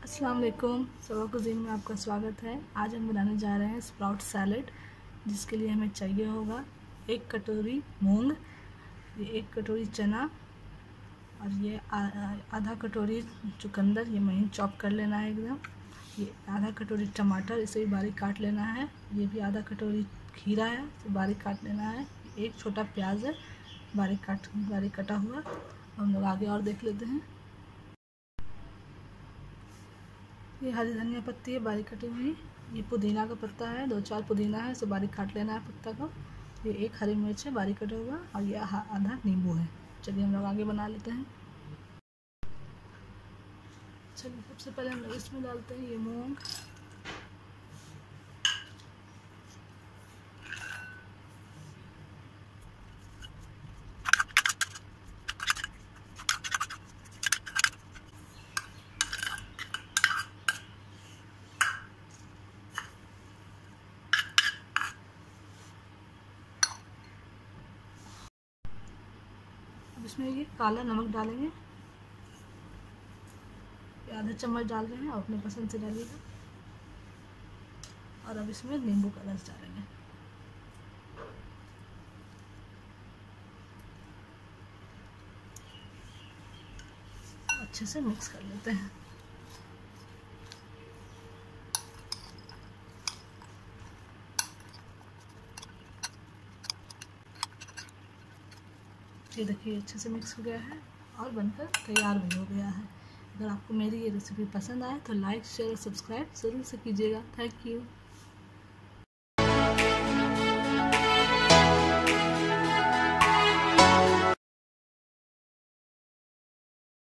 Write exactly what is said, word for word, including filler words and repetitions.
अस्सलाम वालेकुम। सबा कुज़ीन में आपका स्वागत है। आज हम बनाने जा रहे हैं स्प्राउट सैलेड, जिसके लिए हमें चाहिए होगा एक कटोरी मूंग, ये एक कटोरी चना और ये आधा कटोरी चुकंदर, ये महीन चॉप कर लेना है एकदम। ये आधा कटोरी टमाटर, इसे भी बारीक काट लेना है। ये भी आधा कटोरी खीरा है, इसे बारीक काट लेना है। एक छोटा प्याज है, बारीक काट बारीक कटा हुआ। हम लोग आगे और देख लेते हैं। ये हरी धनिया पत्ती है बारीक कटी हुई। ये पुदीना का पत्ता है, दो चार पुदीना है, इसे बारीक काट लेना है पत्ता को। ये एक हरी मिर्च है बारीक कटा हुआ, और ये आधा नींबू है। चलिए हम लोग आगे बना लेते हैं। चलिए सबसे पहले हम लोग इसमें डालते हैं ये मूंग, अब इसमें ये काला नमक डालेंगे, आधा चम्मच डाल रहे हैं, और अपने पसंद से डालिएगा। और अब इसमें नींबू का रस डालेंगे। अच्छे से मिक्स कर लेते हैं। ये देखिए अच्छे से मिक्स हो गया है और बनकर तैयार भी हो गया है। अगर आपको मेरी ये रेसिपी पसंद आए तो लाइक शेयर और सब्सक्राइब ज़रूर से कीजिएगा। Thank you.